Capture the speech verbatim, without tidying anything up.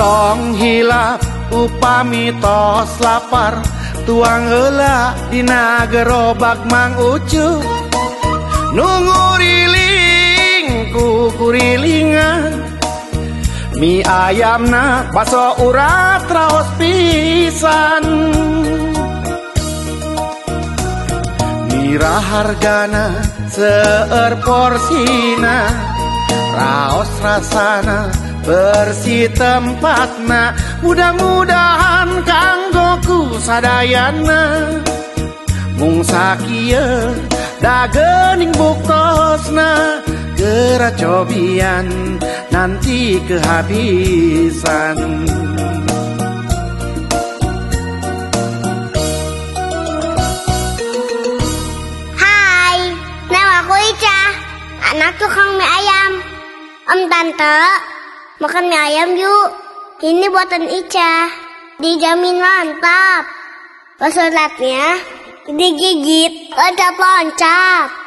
Tong hilap upami tos lapar, tuang heula dina gerobak Mang Ucup. Nunguriling ku kurilingan, mie ayamna baso urat raos pisan. Mira hargana seueur porsina, raos rasana bersih tempatna. Mudah-mudahan kanggoku sadayana, mung sakieu da geuning buktosna, geura cobian nanti kehabisan. Hai, nama aku Ica, anak tukang mie ayam. Om Tante, makan mie ayam yuk. Ini buatan Ica, dijamin mantap. Pas sholatnya digigit loncat-loncat.